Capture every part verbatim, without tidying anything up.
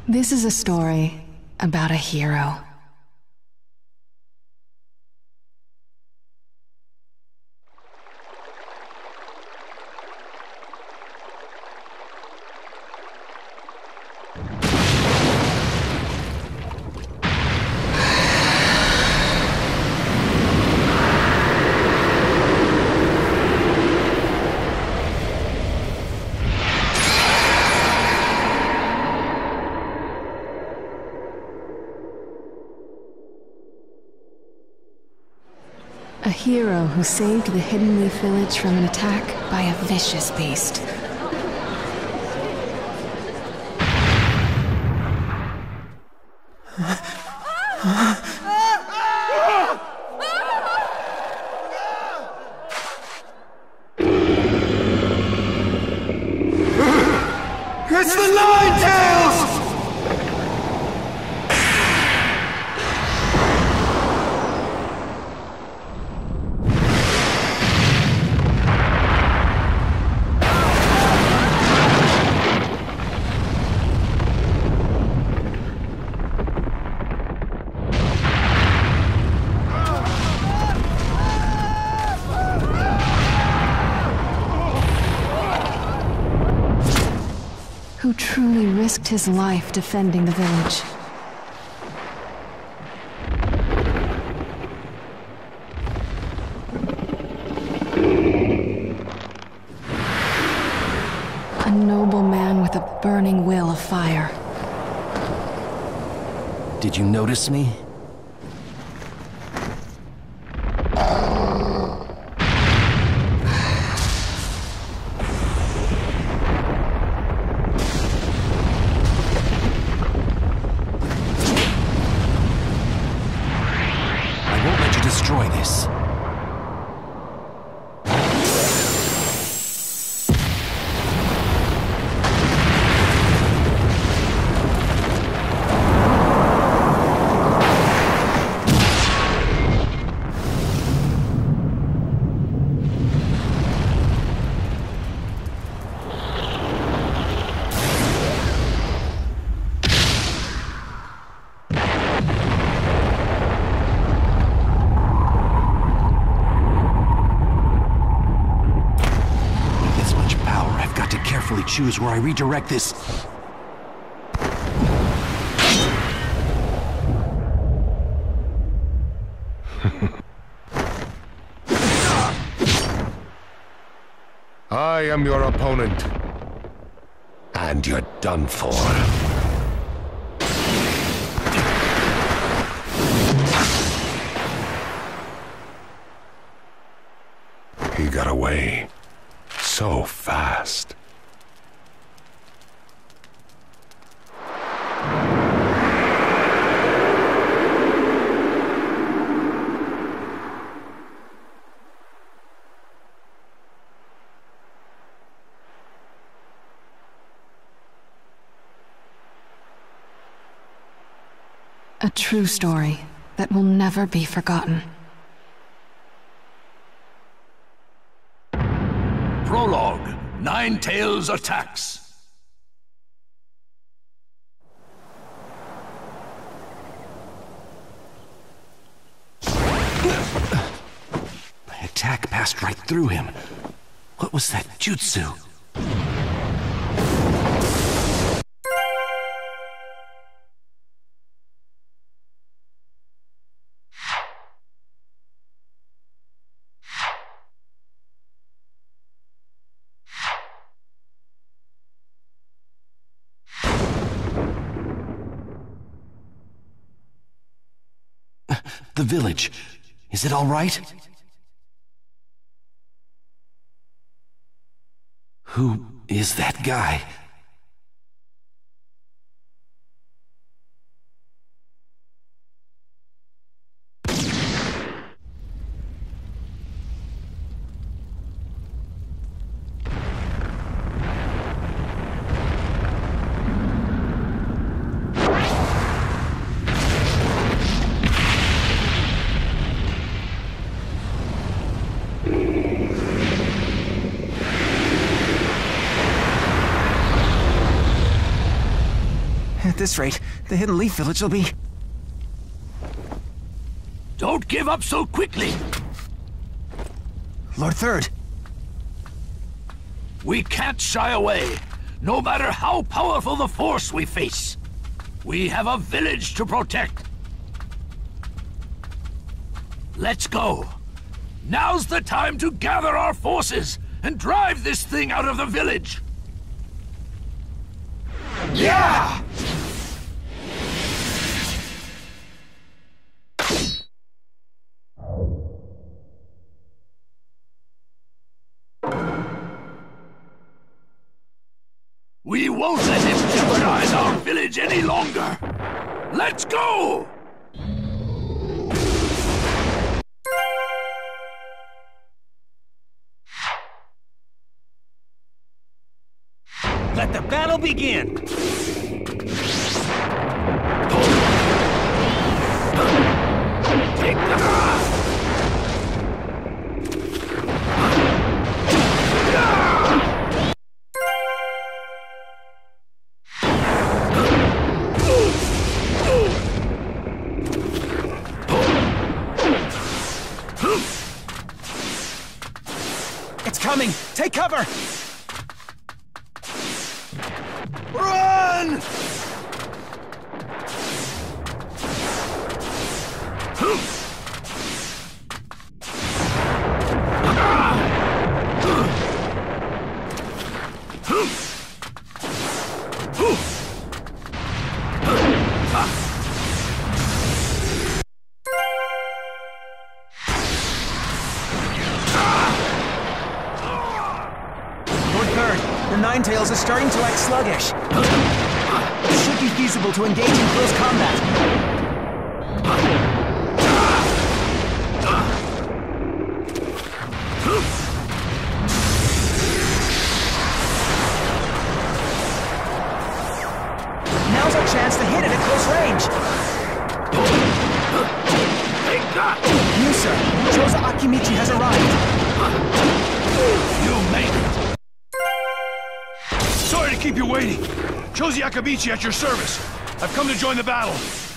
This is a story about a hero. A hero who saved the Hidden Leaf Village from an attack by a vicious beast. It's the Ninetales! Who truly risked his life defending the village. A noble man with a burning will of fire. Did you notice me? Destroy this. Choose where I redirect this. I am your opponent, and you're done for. He got away so fast. A true story that will never be forgotten. Prologue. Ninetales attacks. My attack passed right through him. What was that jutsu? The village. Is it all right? Who is that guy? this rate, the Hidden Leaf Village will be... Don't give up so quickly! Lord Third. We can't shy away, no matter how powerful the force we face. We have a village to protect. Let's go. Now's the time to gather our forces and drive this thing out of the village. Yeah! We won't let him jeopardize our village any longer. Let's go! Let the battle begin! Take the... It's coming! Take cover! Run! Ninetales is starting to act sluggish. It should be feasible to engage in close combat. Now's our chance to hit it at close range. Musa, Choza Akimichi has arrived. You made it. Sorry to keep you waiting. Chozi Akimichi at your service. I've come to join the battle.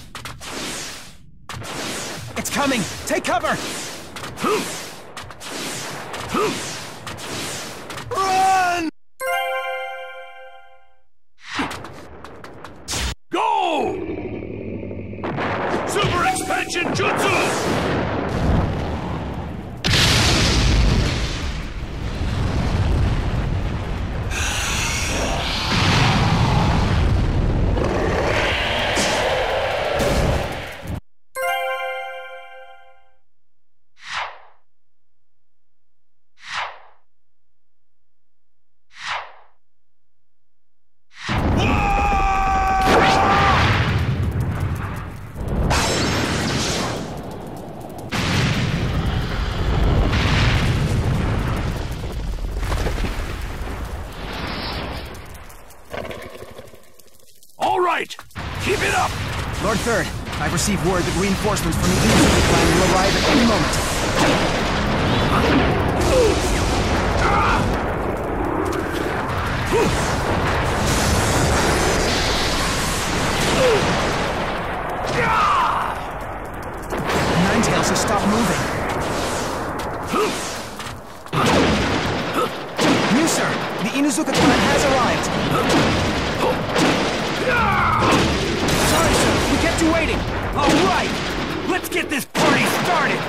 It's coming! Take cover! Run! Go! Super expansion jutsu! Keep it up! Lord Third, I've received word that reinforcements from the Inuzuka clan will arrive at any moment. Ninetales has stopped moving. Musa, the Inuzuka clan has arrived. Sorry, sir. We kept you waiting. All right! Let's get this party started!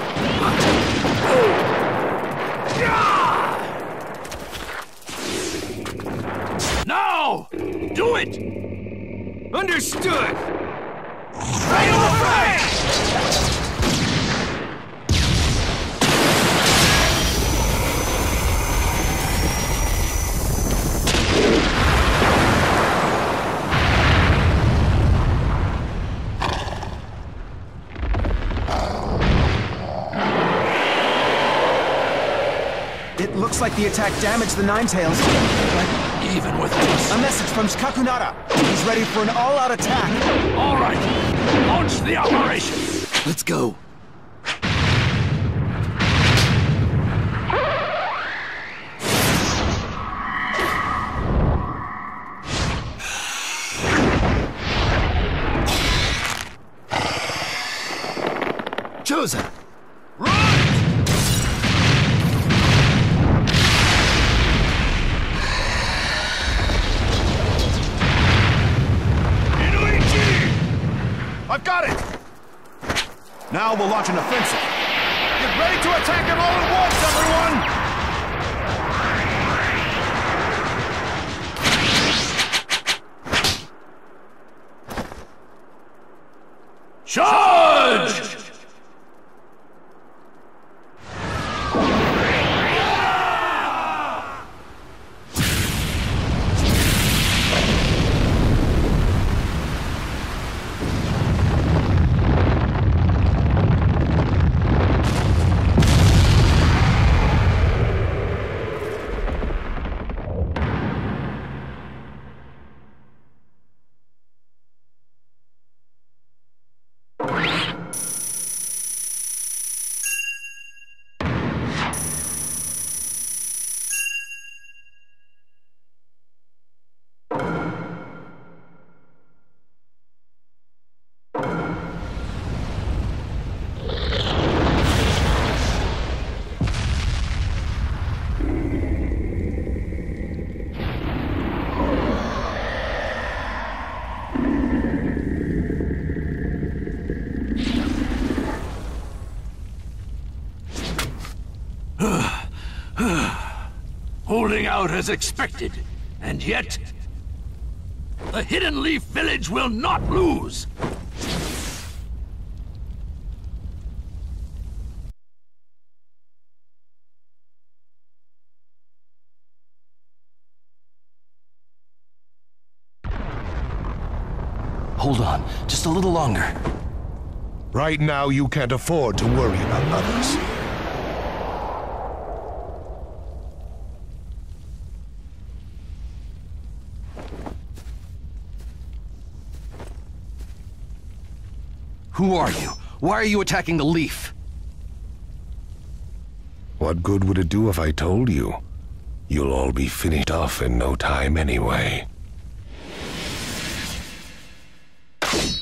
Now! Do it! Understood! Right on the right! Looks like the attack damaged the Ninetales. But even with this... A message from Shikakunara. He's ready for an all-out attack. All right. Launch the operation. Let's go. Now we'll launch an offensive. Get ready to attack him all at once, everyone! Charge! Holding out as expected, and yet the Hidden Leaf Village will not lose. Hold on, just a little longer. Right now, you can't afford to worry about others. Who are you? Why are you attacking the Leaf? What good would it do if I told you? You'll all be finished off in no time anyway.